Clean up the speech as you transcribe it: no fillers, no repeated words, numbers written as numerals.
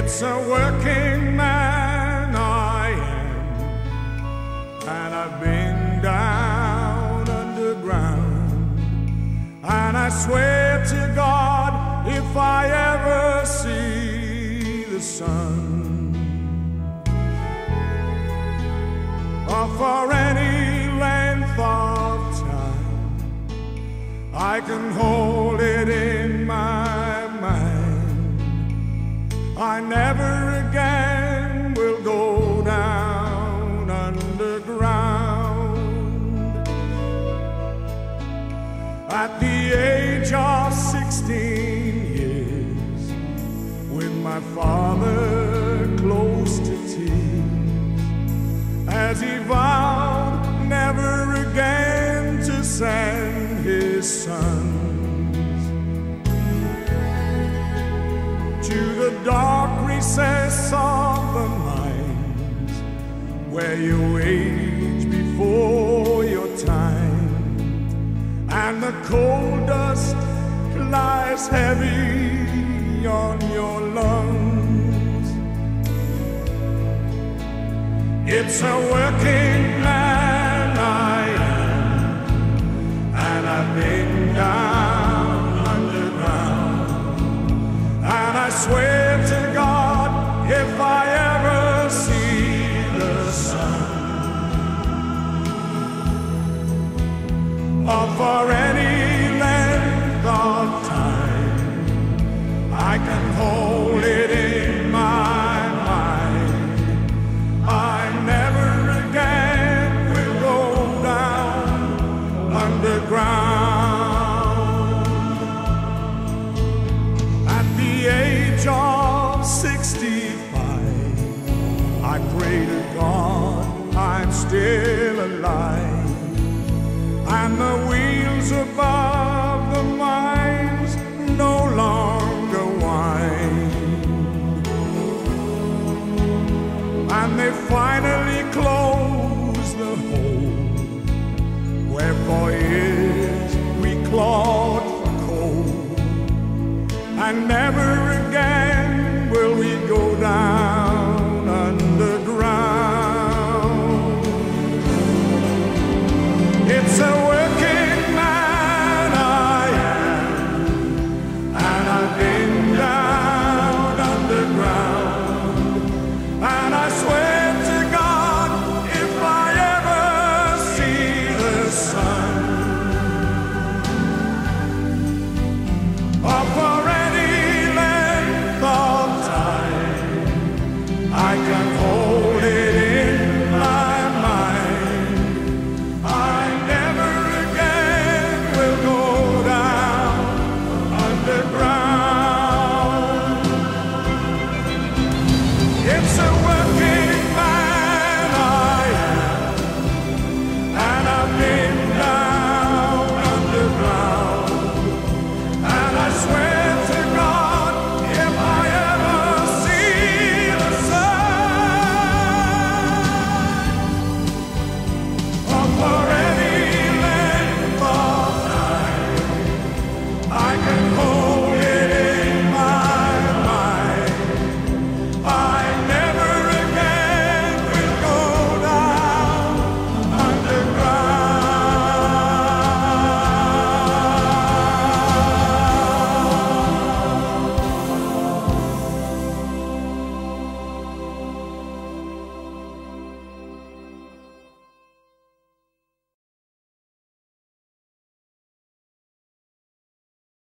It's a working man I am, and I've been down underground, and I swear to God, if I ever see the sun, or for any length of time, I can hold it in my mind. I never again will go down underground. At the age of 16 years, with my father close to tears, as he vowed never again to send his sons to the dark recess of the mind, where you age before your time, and the coal dust lies heavy on your lungs. It's a working man I am, and I've been down underground, and I swear to God, if I ever see the sun, or for any length of time, I can hold it in my mind. I never again will go down underground. At the age of 65, I pray to God I'm still alive, and the wheels above the mines no longer wind, and they finally close the hole where for years we clawed for coal, and never again will we go down